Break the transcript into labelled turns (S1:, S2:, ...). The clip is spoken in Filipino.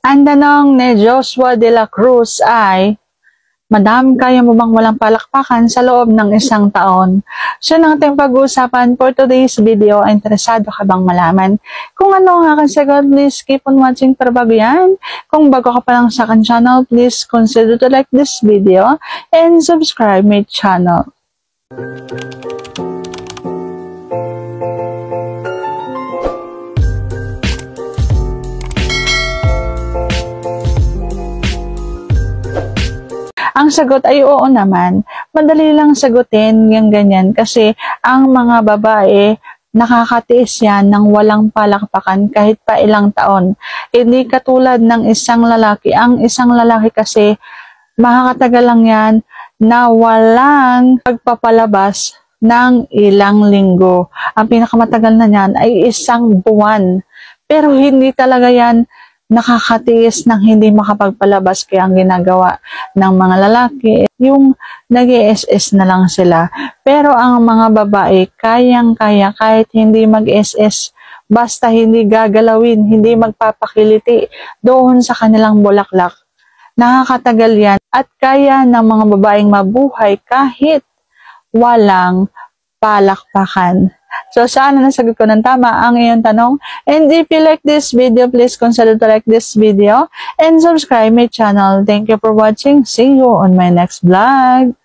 S1: Ang tanong ni Joshua de la Cruz ay, Madam, kaya mo bang walang palakpakan sa loob ng isang taon? Siya ang ating pag-uusapan for today's video. Interesado ka bang malaman kung ano ang aking sagot? Please keep on watching para bago yan. Kung bago ka pa lang sa aking channel, please consider to like this video and subscribe my channel. Ang sagot ay oo naman. Madali lang sagutin yung ganyan kasi ang mga babae nakakatiis yan ng walang palakpakan kahit pa ilang taon. Hindi katulad ng isang lalaki. Ang isang lalaki kasi makakatagal lang yan na walang pagpapalabas ng ilang linggo. Ang pinakamatagal na yan ay 1 buwan. Pero hindi talaga yan nakakatiis ng hindi makapagpalabas, kaya ang ginagawa ng mga lalaki yung nag-SS na lang sila. Pero ang mga babae kayang-kaya kahit hindi mag-SS, basta hindi gagalawin, hindi magpapakiliti doon sa kanilang bulaklak. Nakakatagal yan at kaya ng mga babaeng mabuhay kahit walang palakpakan. So, sana nasagot ko ng tama ang iyong tanong. And if you like this video, please consider to like this video and subscribe my channel. Thank you for watching. See you on my next vlog.